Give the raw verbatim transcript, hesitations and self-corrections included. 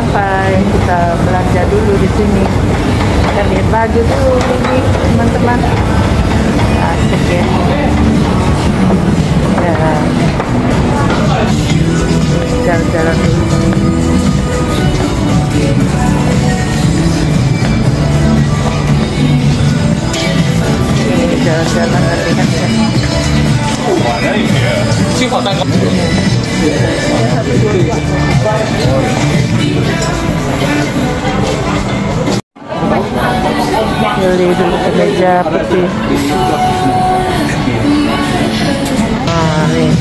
sampai, kita belanja dulu di sini. Kita lihat baju dulu ini teman-teman. Asik ya. Ya. Jalan-jalan dulu. Ini jalan-jalan lihat ya. Beli dulu kemeja putih. Ah, nih.